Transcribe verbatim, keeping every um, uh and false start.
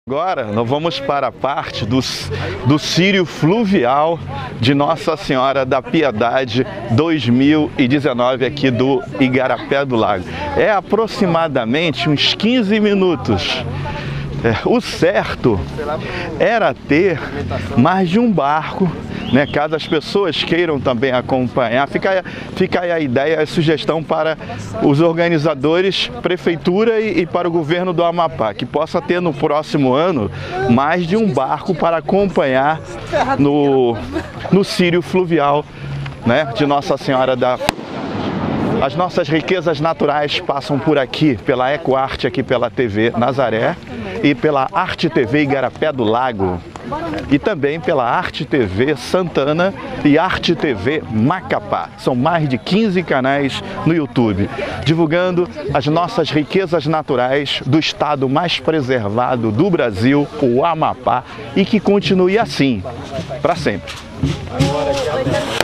Agora nós vamos para a parte do, do Círio Fluvial de Nossa Senhora da Piedade dois mil e dezenove aqui do Igarapé do Lago. É aproximadamente uns quinze minutos. É, o certo era ter mais de um barco, né, caso as pessoas queiram também acompanhar. Fica, fica aí a ideia, a sugestão para os organizadores, prefeitura e, e para o governo do Amapá, que possa ter no próximo ano mais de um barco para acompanhar no, no Círio Fluvial, né, de Nossa Senhora da... As nossas riquezas naturais passam por aqui, pela Ecoarte, aqui pela T V Nazaré e pela Arte T V Igarapé do Lago. E também pela Arte T V Santana e Arte T V Macapá. São mais de quinze canais no YouTube, divulgando as nossas riquezas naturais do estado mais preservado do Brasil, o Amapá, e que continue assim, para sempre.